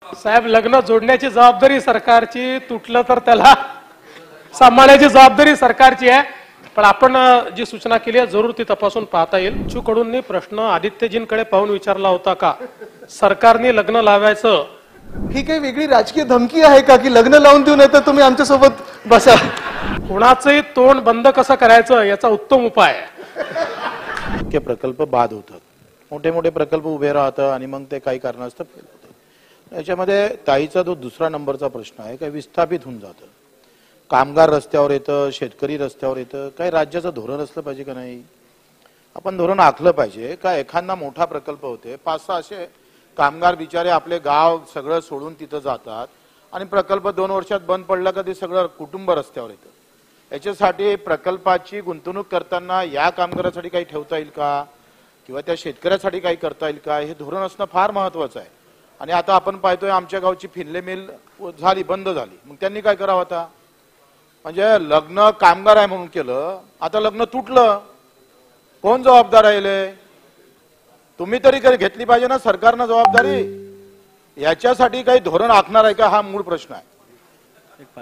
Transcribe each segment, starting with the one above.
साहेब, लग्न जोडण्याची जबाबदारी सरकारची, तुटलं तर त्याला सांभाळण्याची जबाबदारी सरकारची आहे. पण आपण जी सूचना केली आहे जरूर ती तपासून पाहता येईल. चूकडून प्रश्न आदित्यजींकडे पाहून विचारला होता का सरकारने लग्न लावायचं, ही काही वेगळी राजकीय धमकी आहे का की लग्न लावून देऊ नये तर तुम्ही आमच्यासोबत बसा? कोणाचंही तोंड बंद कसं करायचं याचा उत्तम उपाय आहे. के प्रकल्प बाद होतात, मोठे मोठे प्रकल्प उभे राहतात आणि मग ते काही कारणास्तव फेल होते. याच्यामध्ये ताईचा जो दुसरा नंबरचा प्रश्न आहे काही विस्थापित होऊन जातं, कामगार रस्त्यावर येतं, शेतकरी रस्त्यावर येतं. काही राज्याचं धोरण असलं पाहिजे का नाही? आपण धोरण आखलं पाहिजे का? एखादा मोठा प्रकल्प होते, 5-6 असे कामगार बिचारे आपले गाव सगळं सोडून तिथं जातात आणि प्रकल्प 2 वर्षात बंद पडला का ते सगळं कुटुंब रस्त्यावर येतं. याच्यासाठी प्रकल्पाची गुंतवणूक करताना या कामगारासाठी काही ठेवता येईल का किंवा त्या शेतकऱ्यासाठी काही करता येईल का, हे धोरण असणं फार महत्वाचं आहे. आणि आता आपण पाहतोय आमच्या गावची फिनले मिल झाली, बंद झाली, मग त्यांनी काय करावं आता? म्हणजे लग्न कामगार आहे म्हणून केलं, आता लग्न तुटलं, कोण जबाबदार आहे? तुम्ही तरी घेतली पाहिजे ना सरकारनं जबाबदारी. याच्यासाठी काही धोरण आखणार आहे का, हा मूळ प्रश्न आहे.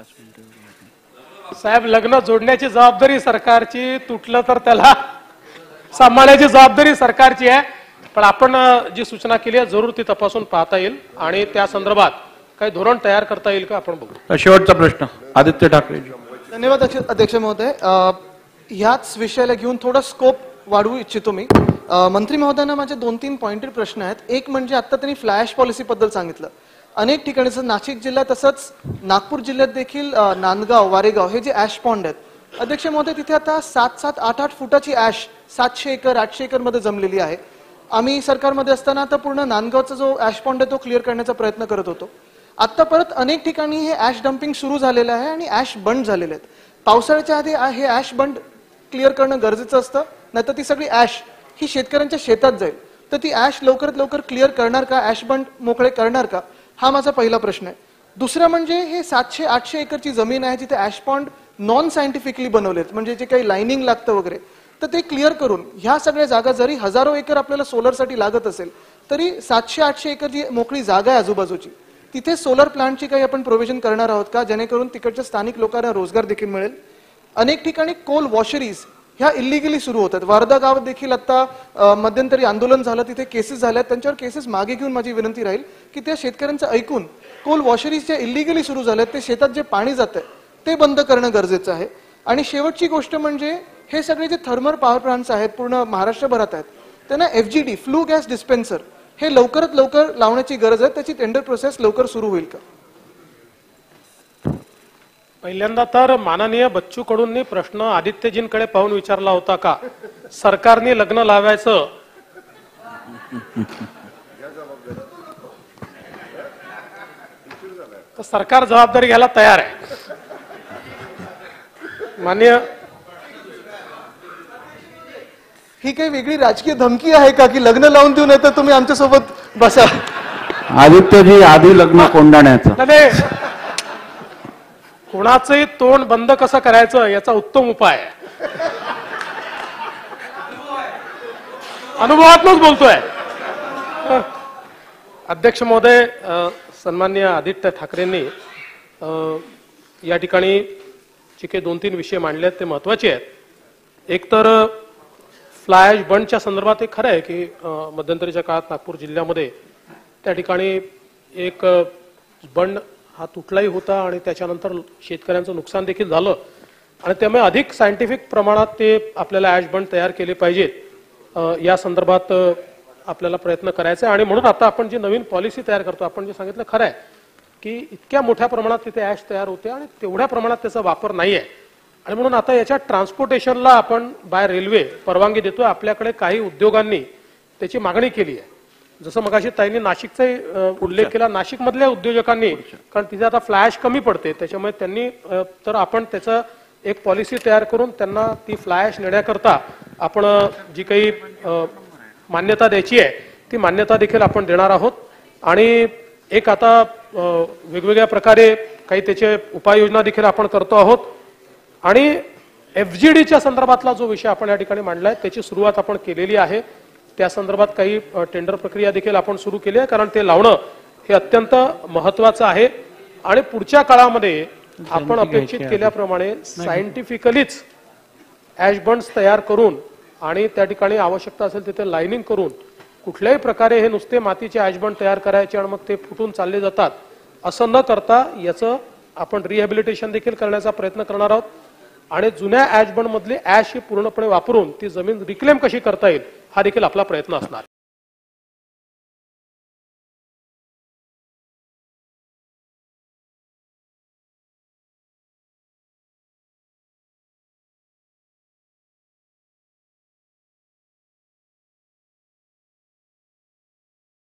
साहेब, लग्न जोडण्याची जबाबदारी सरकारची, तुटलं तर त्याला सांभाळण्याची जबाबदारी सरकारची आहे. पण आपण जी सूचना केली आहे जरूर ती तपासून पाहता येईल आणि त्या संदर्भात काही धोरण तयार करता येईल का आपण बघू. शेवटचा प्रश्न आदित्य ठाकरे. धन्यवाद अध्यक्ष महोदय. ह्याच विषयाला घेऊन थोडा स्कोप वाढवू इच्छितो मी. मंत्री महोदयांना माझे 2-3 पॉइंटेड प्रश्न आहेत. एक म्हणजे आता त्यांनी फ्लॅश पॉलिसी बद्दल सांगितलं. अनेक ठिकाणी जसं नाशिक जिल्ह्यात तसंच नागपूर जिल्ह्यात देखील नांदगाव, वारेगाव हे जे ऍश पॉन्ड आहेत अध्यक्ष महोदय, तिथे आता 7-7, 8-8 फुटाची ऍश 700 एकर 800 एकर मध्ये जमलेली आहे. आम्ही सरकारमध्ये असताना आता पूर्ण नांदगावचा जो ऍश पॉन्ड आहे तो क्लिअर करण्याचा प्रयत्न करत होतो. आता परत अनेक ठिकाणी हे ऍश डम्पिंग सुरू झालेलं आहे आणि ऍश बंड झालेले आहेत. पावसाळ्याच्या आधी हे ऍश बंड क्लिअर करणं गरजेचं असतं, नाहीतर ती सगळी ऍश ही शेतकऱ्यांच्या शेतात जाईल. तर ती ऍश लवकरात लवकर क्लिअर करणार का, ऍश बंड मोकळे करणार का, हा माझा पहिला प्रश्न आहे. दुसरा म्हणजे हे 700-800 एकरची जमीन आहे जिथे ऍश पॉन्ड नॉन सायंटिफिकली बनवलेत, म्हणजे जे काही लाइनिंग लागतं वगैरे, तर ते क्लिअर करून ह्या सगळ्या जागा जरी हजारो एकर आपल्याला सोलरसाठी लागत असेल तरी 700-800 एकर जी मोकळी जागा आहे आजूबाजूची तिथे सोलर प्लांटची काही आपण प्रोव्हिजन करणार आहोत का, जेणेकरून तिकडच्या स्थानिक लोकांना रोजगार देखील मिळेल. अनेक ठिकाणी कोल वॉशरीज ह्या इलिगली सुरू होतात. वारदा गावात देखील आता मध्यंतरी आंदोलन झालं, तिथे केसेस झाल्या. त्यांच्यावर केसेस मागे घेऊन माझी विनंती राहील की त्या शेतकऱ्यांचं ऐकून कोल वॉशरीज ज्या इलिगली सुरू झाल्यात ते शेतात जे पाणी जातंय ते बंद करणं गरजेचं आहे. आणि शेवटची गोष्ट म्हणजे हे सगळे जे थर्मल पॉवर प्लांट्स आहेत पूर्ण महाराष्ट्रभरात आहेत त्यांना FGD फ्लू गॅस डिस्पेन्सर हे लवकरात लवकर लावण्याची गरज आहे. त्याची टेंडर प्रोसेस लवकर सुरू होईल का? पहिल्यांदा तर माननीय बच्चू कडूंनी प्रश्न आदित्यजींकडे पाहून विचारला होता का सरकारने लग्न लावायचं, तर सरकार जबाबदारी घ्यायला तयार आहे. माननीय, ही काही वेगळी राजकीय धमकी आहे का की लग्न लावून देऊ नये तर तुम्ही आमच्यासोबत बसा? आदित्यजी, आधी लग्न कोंडाण्याचं. कोणाचंही तोंड बंद कसं करायचं याचा उत्तम उपाय आहे. अनुभवात्मक बोलतोय. अध्यक्ष महोदय, सन्माननीय आदित्य ठाकरेंनी या ठिकाणी जे काही 2-3 विषय मांडले आहेत ते महत्वाचे आहेत. एक तर फ्लाय ॲश बंडच्या संदर्भात एक खरं आहे की मध्यंतरीच्या काळात नागपूर जिल्ह्यामध्ये त्या ठिकाणी एक बंड हा तुटलाही होता आणि त्याच्यानंतर शेतकऱ्यांचं नुकसान देखील झालं आणि त्यामुळे अधिक सायंटिफिक प्रमाणात ते आपल्याला ॲश बंड तयार केले पाहिजेत, या संदर्भात आपल्याला प्रयत्न करायचा आहे. आणि म्हणून आता आपण जी नवीन पॉलिसी तयार करतो, आपण जे सांगितलं खरं आहे की इतक्या मोठ्या प्रमाणात तिथे ॲश तयार होते आणि तेवढ्या प्रमाणात त्याचा वापर नाही आहे आणि म्हणून आता याच्या ट्रान्सपोर्टेशनला आपण बाय रेल्वे परवानगी देतोय. आपल्याकडे काही उद्योगांनी त्याची मागणी केली आहे. जसं मगाशी ताईंनी नाशिकचा उल्लेख केला, नाशिकमधल्या उद्योजकांनी, कारण तिथे आता फ्लॅश कमी पडते त्याच्यामुळे त्यांनी, तर आपण त्याचं एक पॉलिसी तयार करून त्यांना ती फ्लॅश नेण्याकरता आपण जी काही मान्यता द्यायची आहे ती मान्यता देखील आपण देणार आहोत. आणि एक आता वेगवेगळ्या प्रकारे काही त्याचे उपाययोजना देखील आपण करतो आहोत. आणि FGDच्या संदर्भातला जो विषय आपण या ठिकाणी मांडलाय त्याची सुरुवात आपण केलेली आहे. त्या संदर्भात काही टेंडर प्रक्रिया देखील आपण सुरू केली आहे, कारण ते लावणं हे अत्यंत महत्वाचं आहे आणि पुढच्या काळामध्ये आपण अपेक्षित केल्याप्रमाणे सायंटिफिकलीच ऍश बंड्स तयार करून आणि त्या ठिकाणी आवश्यकता असेल तिथे लाइनिंग करून कुठल्याही प्रकारे हे नुसते मातीचे ऍश बंड तयार करायचे आणि मग ते फुटून चालले जातात असं न करता याचं आपण रिहॅबिलिटेशन देखील करण्याचा प्रयत्न करणार आहोत आणि जुन्या ऍश बंड मधली ऍश ही पूर्णपणे वापरून ती जमीन रिक्लेम कशी करता येईल हा देखील आपला प्रयत्न असणार.